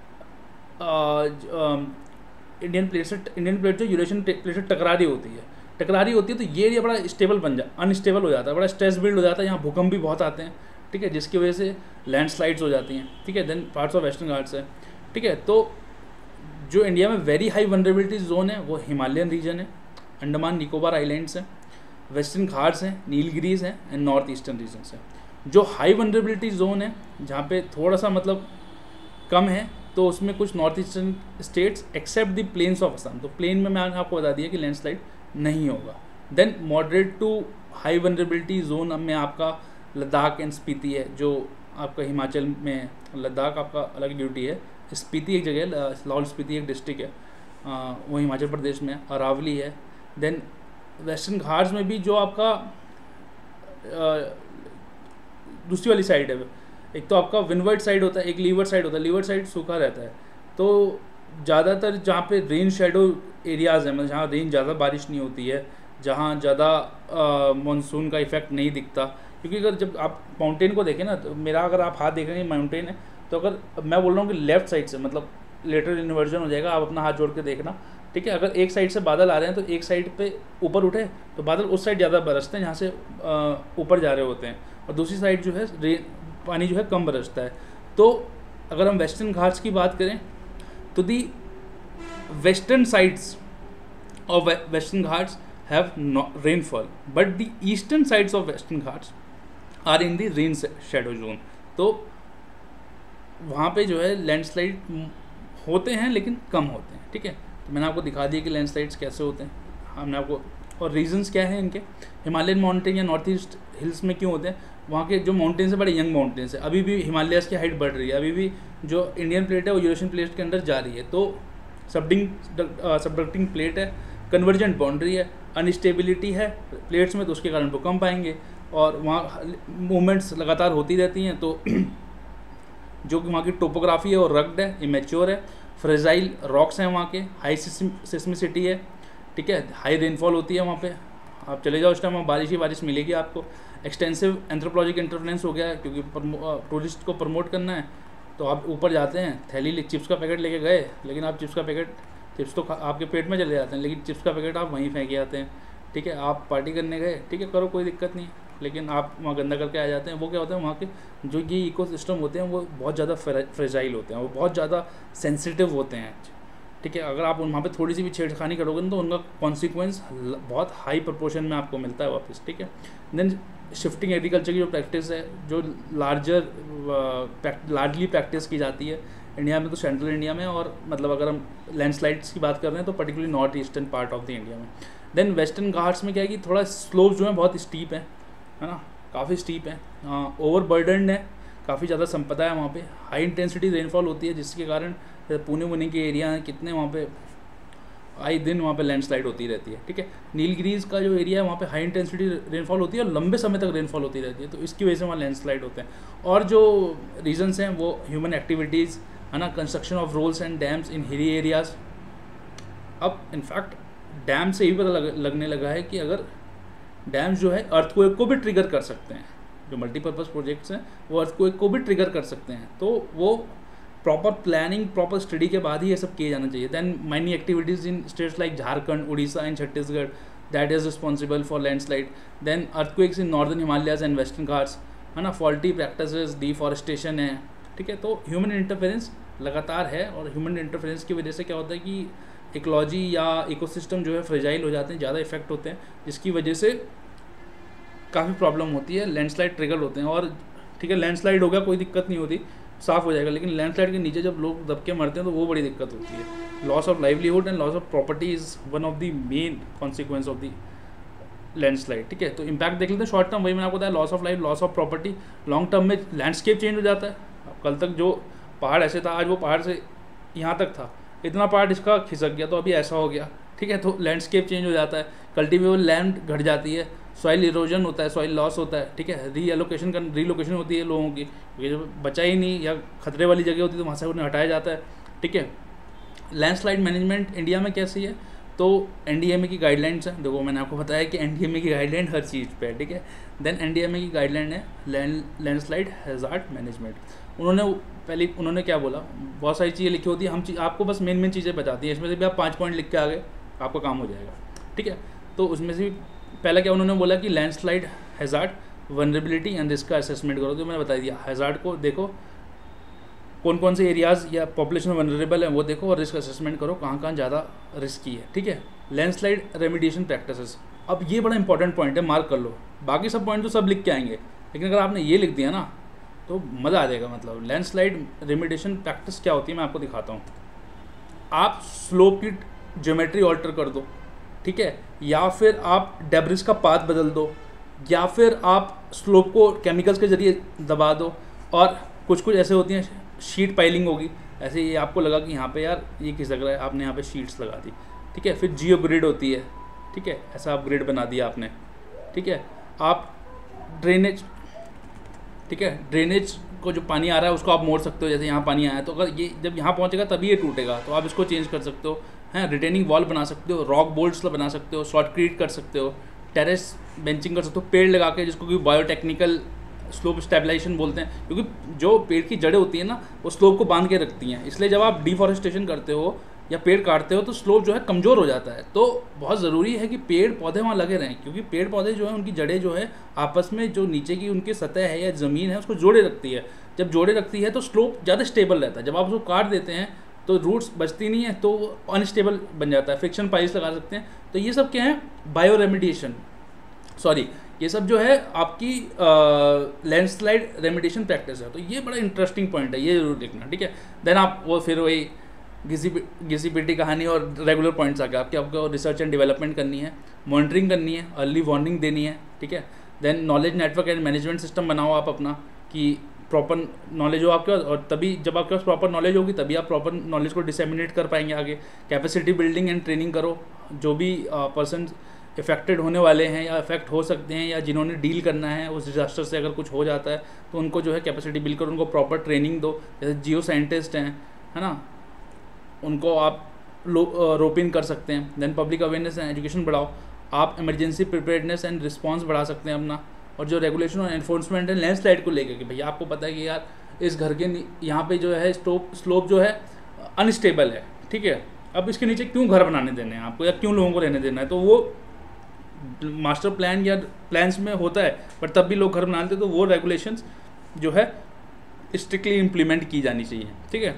इंडियन प्लेट से इंडियन प्लेट जो यूरेशियन प्लेट से टकरा रही होती है टकरा रही होती है तो ये एरिया बड़ा स्टेबल बन जा अनस्टेबल हो जाता है, बड़ा स्ट्रेस बिल्ड हो जाता है, यहाँ भूकंप भी बहुत आते हैं, ठीक है, जिसकी वजह से लैंडस्लाइड्स हो जाती हैं, ठीक है। Then parts of western Ghats है, ठीक है। तो जो इंडिया में वेरी हाई वनरेबिलिटी जोन है वो हिमालयन रीजन है, अंडमान निकोबार आइलैंड्स हैं, वेस्टर्न घाट्स हैं, नीलगिरीज हैं एंड नॉर्थ ईस्टर्न रीजन्स हैं। जो हाई वनरेबिलिटी जोन है जहाँ पे थोड़ा सा मतलब कम है, तो उसमें कुछ north eastern states except the plains of Assam, तो प्लेन में मैंने आपको बता दिया कि लैंडस्लाइड नहीं होगा। Then moderate to high vulnerability zone में आपका लद्दाख एंड स्पीति है, जो आपका हिमाचल में है। लद्दाख आपका अलग ड्यूटी है, स्पीति एक जगह है, लाहौल स्पीति एक डिस्ट्रिक्ट है, आ, वो हिमाचल प्रदेश में है, अरावली है। देन वेस्टर्न घाट्स में भी जो आपका आ, दूसरी वाली साइड है, एक तो आपका विंडवर्ड साइड होता है, एक लीवर्ड साइड होता है। लीवर्ड साइड सूखा रहता है, तो ज़्यादातर जहाँ पे रेन शेडो एरियाज़ हैं, मतलब जहाँ रेन ज़्यादा बारिश नहीं होती है, जहाँ ज़्यादा मानसून का इफेक्ट नहीं दिखता। क्योंकि अगर जब आप माउंटेन को देखें ना, तो मेरा अगर आप हाथ देखेंगे माउंटेन है, तो अगर मैं बोल रहा हूँ कि लेफ़्ट साइड से मतलब लेटरल इन्वर्जन हो जाएगा, आप अपना हाथ जोड़ के देखना, ठीक है। अगर एक साइड से बादल आ रहे हैं तो एक साइड पे ऊपर उठे तो बादल उस साइड ज़्यादा बरसते हैं जहाँ से ऊपर जा रहे होते हैं, और दूसरी साइड जो है पानी जो है कम बरसता है। तो अगर हम वेस्टर्न घाट्स की बात करें तो the western sides of western Ghats have rainfall, but the eastern sides of western Ghats are in the rain shadow zone. तो वहाँ पे जो है लैंडस्लाइड होते हैं लेकिन कम होते हैं, ठीक है। तो मैंने आपको दिखा दिया कि लैंडस्लाइड्स कैसे होते हैं, हमने आपको, और रीजंस क्या हैं इनके। हिमालयन माउंटेन या नॉर्थ ईस्ट हिल्स में क्यों होते हैं, वहाँ के जो माउंटेन्स है बड़े यंग माउंटेन्स है, अभी भी हिमालयस की हाइट बढ़ रही है, अभी भी जो इंडियन प्लेट है वो यूरेशियन प्लेट के अंदर जा रही है, तो सबडिंग सबडक्टिंग प्लेट है, कन्वर्जेंट बाउंड्री है, अनस्टेबिलिटी है प्लेट्स में, तो उसके कारण भूकंप आएंगे और वहाँ मूवमेंट्स लगातार होती रहती हैं। तो जो कि वहाँ की टोपोग्राफी है वो रग्ड है, इमेच्योर है, फ्रेजाइल रॉक्स हैं वहाँ के, हाई सिस्मिसिटी है, ठीक है, हाई रेनफॉल होती है वहाँ पे, आप चले जाओ उस टाइम वहाँ बारिश ही बारिश मिलेगी आपको। एक्सटेंसिव एंथ्रोपोलॉजिक इंटरफेरेंस हो गया है, क्योंकि टूरिस्ट को प्रमोट करना है, तो आप ऊपर जाते हैं, थैली चिप्स का पैकेट लेके गए, लेकिन आप चिप्स का पैकेट, चिप्स तो आपके पेट में चले जाते हैं, लेकिन चिप्स का पैकेट आप वहीं फेंके आते हैं, ठीक है। आप पार्टी करने गए, ठीक है, करो, कोई दिक्कत नहीं, लेकिन आप वहाँ गंदा करके आ जाते हैं। वो क्या होता है, वहाँ के जो ये इकोसिस्टम होते हैं वो बहुत ज़्यादा फ्रेजाइल होते हैं, वो बहुत ज़्यादा सेंसिटिव होते हैं, ठीक है। अगर आप वहाँ पे थोड़ी सी भी छेड़खानी करोगे ना तो उनका कॉन्सिक्वेंस बहुत हाई प्रोपोर्शन में आपको मिलता है वापस, ठीक है। देन शिफ्टिंग एग्रीकल्चर की जो प्रैक्टिस है, जो लार्जर लार्जली प्रैक्टिस की जाती है इंडिया में, तो सेंट्रल इंडिया में, और मतलब अगर हम लैंडस्लाइड्स की बात कर रहे हैं तो particularly north eastern part of the India में। देन वेस्टर्न घाट्स में क्या है कि थोड़ा स्लोप जो है बहुत स्टीप है है ना, काफ़ी स्टीप है, ओवर बर्डनड है, काफ़ी ज़्यादा संपदा है वहाँ पे, हाई इंटेंसिटी रेनफॉल होती है, जिसके कारण पुणे मुने के एरिया हैं कितने, वहाँ पे आए दिन वहाँ पे लैंडस्लाइड होती रहती है, ठीक है। नीलगिरीज का जो एरिया है वहाँ पे हाई इंटेंसिटी रेनफॉल होती है और लंबे समय तक रेनफॉल होती रहती है, तो इसकी वजह से वहाँ लैंडस्लाइड होते हैं। और जो रीजंस हैं वो ह्यूमन एक्टिविटीज़ है ना, construction of roads and dams in hilly areas. अब इनफैक्ट डैम से ही पता लग, लगने लगा है कि अगर डैम्स जो है अर्थक्वेक को भी ट्रिगर कर सकते हैं, जो मल्टीपर्पज़ प्रोजेक्ट्स हैं वो अर्थक्वेक को भी ट्रिगर कर सकते हैं, तो वो प्रॉपर प्लानिंग, प्रॉपर स्टडी के बाद ही ये सब किए जाना चाहिए। Then many activities in states like Jharkhand, Orissa and Chhattisgarh that is responsible for landslide. Then earthquakes in northern Himalayas and western Ghats, है ना, फॉल्टी प्रैक्टिसेस, डिफॉरेस्टेशन है, ठीक है। तो ह्यूमन इंटरफेरेंस लगातार है, और ह्यूमन इंटरफेरेंस की वजह से क्या होता है कि इकोलॉजी या इकोसिस्टम जो है फ्रेजाइल हो जाते हैं, ज़्यादा इफेक्ट होते हैं, जिसकी वजह से काफ़ी प्रॉब्लम होती है, लैंडस्लाइड ट्रिगर होते हैं। और ठीक है, लैंडस्लाइड हो गया कोई दिक्कत नहीं होती, साफ़ हो जाएगा, लेकिन लैंडस्लाइड के नीचे जब लोग दबके मरते हैं तो वो बड़ी दिक्कत होती है। Loss of livelihood and loss of property is one of the main consequence of the landslide, ठीक है। तो इम्पैक्ट देख लेते हैं शॉर्ट टर्म, वही मैंने आपको बताया, loss of life, loss of property. Long term में लैंडस्केप चेंज हो जाता है, कल तक जो पहाड़ ऐसे था आज वो पहाड़ से यहाँ तक था, इतना पार्ट इसका खिसक गया तो अभी ऐसा हो गया, ठीक है। तो लैंडस्केप चेंज हो जाता है, कल्टिवेबल लैंड घट जाती है, सॉइल इरोजन होता है, सॉइल लॉस होता है, ठीक है। री एलोकेशन का रीलोकेशन होती है लोगों की, क्योंकि जब बचा ही नहीं या खतरे वाली जगह होती है तो वहाँ से उन्हें हटाया जाता है, ठीक है। लैंडस्लाइड मैनेजमेंट इंडिया में कैसी है, तो एन डी एम ए की गाइडलाइंस है, देखो मैंने आपको बताया कि एन डी एम ए की गाइडलाइन हर चीज़ पे है, ठीक है। Then N D M A की गाइडलाइन है लैंड लैंडस्लाइड हैज़ार्ड मैनेजमेंट। उन्होंने पहले उन्होंने क्या बोला, बहुत सारी चीज़ें लिखी होती है, हम चीज़ आपको बस मेन मेन चीज़ें बताती हैं, इसमें से भी आप पाँच पॉइंट लिख के आ गए आपका काम हो जाएगा, ठीक है। तो उसमें से पहला क्या उन्होंने बोला कि landslide hazard vulnerability and risk का असेसमेंट करो, तो मैंने बता दिया हैज़ार्ड को देखो, कौन कौन से एरियाज़ या पॉपुलेशन वनरेबल है वो देखो, और रिस्क असेसमेंट करो कहाँ कहाँ ज़्यादा रिस्की है, ठीक है। लैंडस्लाइड रेमिडिएशन प्रैक्टिसेस, अब ये बड़ा इंपॉर्टेंट पॉइंट है, मार्क कर लो, बाकी सब पॉइंट तो सब लिख के आएंगे, लेकिन अगर आपने ये लिख दिया ना तो मज़ा आ जाएगा। मतलब लैंडस्लाइड रेमिडिएशन प्रैक्टिस क्या होती है मैं आपको दिखाता हूँ। आप स्लोप की ज्योमेट्री ऑल्टर कर दो, ठीक है, या फिर आप डेब्रिस का पाथ बदल दो, या फिर आप स्लोप को केमिकल्स के ज़रिए दबा दो, और कुछ कुछ ऐसे होती हैं शीट पाइलिंग होगी, ऐसे ये आपको लगा कि यहाँ पे यार ये खिसक रहा है, आपने यहाँ पे शीट्स लगा दी, ठीक है। फिर जियो ग्रिड होती है, ठीक है, ऐसा आप ग्रिड बना दिया आपने, ठीक है। आप ड्रेनेज, ठीक है, ड्रेनेज को जो पानी आ रहा है उसको आप मोड़ सकते हो, जैसे यहाँ पानी आया तो अगर ये जब यहाँ पहुँचेगा तभी ये टूटेगा, तो आप इसको चेंज कर सकते हो, हैं, रिटेनिंग वॉल बना सकते हो, रॉक बोल्ट्स बना सकते हो, शॉर्टक्रीट कर सकते हो, टेरेस बेंचिंग कर सकते हो, पेड़ लगा के, जिसको कि बायोटेक्निकल स्लोप स्टेबलाइजेशन बोलते हैं, क्योंकि जो पेड़ की जड़ें होती हैं ना वो स्लोप को बांध के रखती हैं, इसलिए जब आप डिफॉरेस्टेशन करते हो या पेड़ काटते हो तो स्लोप जो है कमज़ोर हो जाता है। तो बहुत ज़रूरी है कि पेड़ पौधे वहाँ लगे रहें, क्योंकि पेड़ पौधे जो है उनकी जड़ें जो है आपस में जो नीचे की उनकी सतह है या ज़मीन है उसको जोड़े रखती है। जब जोड़े रखती है तो स्लोप ज़्यादा स्टेबल रहता है। जब आप उसको काट देते हैं तो रूट्स बचती नहीं है, तो अनस्टेबल बन जाता है, फ्रिक्शन पाइल्स लगा सकते हैं। तो ये सब क्या है, बायो रेमिडिएशन, सॉरी ये सब जो है आपकी लैंडस्लाइड रेमिडिएशन प्रैक्टिस है। तो ये बड़ा इंटरेस्टिंग पॉइंट है, ये जरूर देखना, ठीक है। देन आप वो फिर वही घिसी घिसी पिटी कहानी और रेगुलर पॉइंट्स आ गए आपके, आपको रिसर्च एंड डेवलपमेंट करनी है, मॉनिटरिंग करनी है, अर्ली वार्निंग देनी है, ठीक है। Then knowledge network and management system बनाओ आप अपना, कि प्रॉपर नॉलेज हो आपके पास, और तभी जब आपके पास प्रॉपर नॉलेज होगी तभी आप प्रॉपर नॉलेज को डिसेमिनेट कर पाएंगे आगे। कैपेसिटी बिल्डिंग एंड ट्रेनिंग करो, जो भी पर्सन इफेक्टेड होने वाले हैं या इफेक्ट हो सकते हैं या जिन्होंने डील करना है उस डिजास्टर से, अगर कुछ हो जाता है तो उनको जो है कैपेसिटी बिल्ड करो, उनको प्रॉपर ट्रेनिंग दो। जैसे जियो साइंटिस्ट हैं, है ना, उनको आप रोप इन कर सकते हैं। Then public awareness and education बढ़ाओ, आप इमरजेंसी प्रिपेयर्डनेस एंड रिस्पांस बढ़ा सकते हैं अपना। और जो रेगुलेशन और एनफोर्समेंट है लैंडस्लाइड को लेकर कि भैया आपको पता है कि यार इस घर के यहाँ पे जो है स्टोप स्लोप जो है अनस्टेबल है, ठीक है, अब इसके नीचे क्यों घर बनाने देने हैं आपको, या क्यों लोगों को रहने देना है। तो वो मास्टर प्लान या प्लान्स में होता है, पर तब भी लोग घर बना लेते, तो वो रेगुलेशंस जो है स्ट्रिक्टली इम्प्लीमेंट की जानी चाहिए, ठीक है।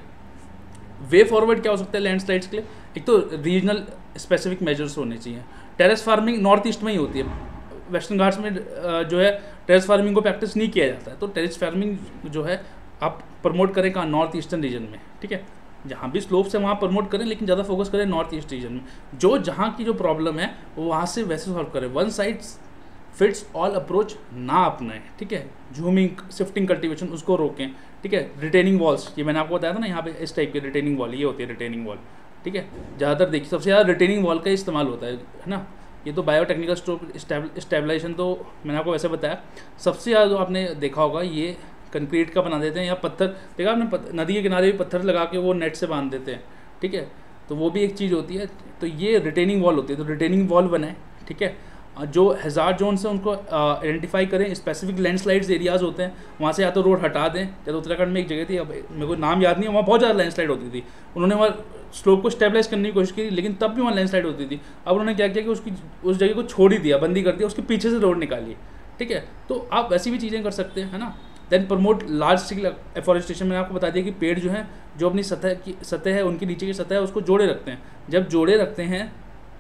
वे फॉरवर्ड क्या हो सकता है लैंडस्लाइड्स के लिए, एक तो रीजनल स्पेसिफिक मेजर्स होने चाहिए। टेरेस फार्मिंग नॉर्थ ईस्ट में ही होती है, वेस्टर्न घाट्स में जो है टेरेस फार्मिंग को प्रैक्टिस नहीं किया जाता है। तो टेरेस फार्मिंग जो है आप प्रमोट करें कहाँ, नॉर्थ ईस्टर्न रीजन में, ठीक है। जहाँ भी स्लोप्स है वहाँ प्रमोट करें, लेकिन ज़्यादा फोकस करें नॉर्थ ईस्ट रीजन में। जो जहाँ की जो प्रॉब्लम है वो वहाँ से वैसे सॉल्व करें, one side fits all approach ना अपनाएं, ठीक है। जूमिंग शिफ्टिंग कल्टीवेशन उसको रोकें, ठीक है। रिटेनिंग वॉल्स, ये मैंने आपको बताया था ना, यहाँ पे इस टाइप के रिटेनिंग वॉल ये होती है रिटेनिंग वॉल, ठीक है। ज़्यादातर देखिए सबसे ज़्यादा रिटेनिंग वॉल का इस्तेमाल होता है है ना। ये तो बायोटेक्निकल स्टोप स्टेबलाइजेशन तो मैंने आपको वैसे बताया। सबसे ज़्यादा जो आपने देखा होगा ये कंक्रीट का बना देते हैं, या पत्थर देखा आपने, नदी के किनारे भी पत्थर लगा के वो नेट से बांध देते हैं, ठीक है। तो वो भी एक चीज़ होती है। तो ये रिटेनिंग वॉल होती है, तो रिटेनिंग वॉल बनाए, ठीक है। जो हज़ार्ड जोन से उनको आइडेंटिफाई करें, स्पेसिफिक लैंडस्लाइड्स एरियाज़ होते हैं वहाँ से या तो रोड हटा दें। जैसे उत्तराखंड में एक जगह थी, अब मेरे को नाम याद नहीं है, वहाँ बहुत ज़्यादा लैंडस्लाइड होती थी, उन्होंने वहाँ स्लोप को स्टेबलाइज करने की कोशिश की, लेकिन तब भी वहाँ लैंडस्लाइड होती थी। अब उन्होंने क्या किया कि उसकी उस जगह को छोड़ ही दिया, बंदी कर दिया, उसके पीछे से रोड निकाली, ठीक है। तो आप वैसी भी चीज़ें कर सकते हैं, है ना। Then promote large scale afforestation, मैंने आपको बता दिया कि पेड़ जो हैं जो अपनी सतह की सतह है उनके नीचे की सतह है उसको जोड़े रखते हैं। जब जोड़े रखते हैं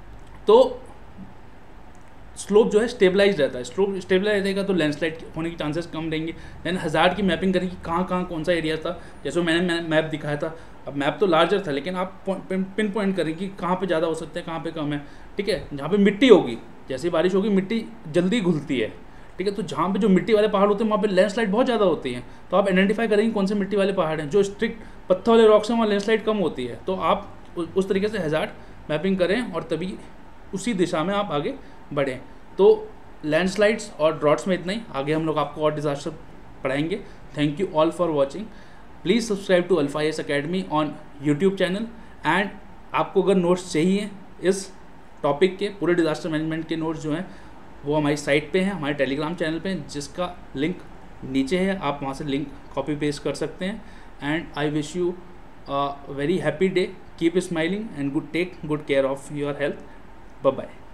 तो स्लोप जो है स्टेबलाइज रहता है, स्लोप स्टेबलाइज रहेगा तो लैंडस्लाइड होने की चांसेस कम रहेंगे। देन हज़ार्ड की मैपिंग करें कि कहाँ कहाँ कौन सा एरिया था, जैसे मैंने मैप दिखाया था। अब मैप तो लार्जर था, लेकिन आप पिन पॉइंट करें कि कहाँ पे ज़्यादा हो सकता है, कहाँ पे कम है, ठीक है। जहाँ पे मिट्टी होगी, जैसे बारिश होगी मिट्टी जल्दी घुलती है, ठीक है। तो जहाँ पे जो मिट्टी वाले पहाड़ होते हैं वहाँ पे लैंडस्लाइड बहुत ज़्यादा होती हैं। तो आप आइडेंटिफाई करेंगे कौन से मिट्टी वाले पहाड़ हैं। जो स्ट्रिक्ट पत्थर वाले रॉक्स हैं वहाँ लैंडस्लाइड कम होती है। तो आप उस तरीके से हज़ार्ड मैपिंग करें और तभी उसी दिशा में आप आगे बढ़ें। तो लैंडस्लाइड्स और ड्रॉट्स में इतना ही, आगे हम लोग आपको और डिजास्टर पढ़ाएंगे। Thank you all for watching. Please subscribe to Alpha I A S academy on YouTube channel. And आपको अगर नोट्स चाहिए इस टॉपिक के, पूरे डिजास्टर मैनेजमेंट के नोट्स जो हैं वो हमारी साइट पे हैं, हमारे टेलीग्राम चैनल पे, जिसका लिंक नीचे है, आप वहाँ से लिंक कॉपी पेस्ट कर सकते हैं। And I wish you a very happy day, keep smiling and good take good care of your health. Bye bye.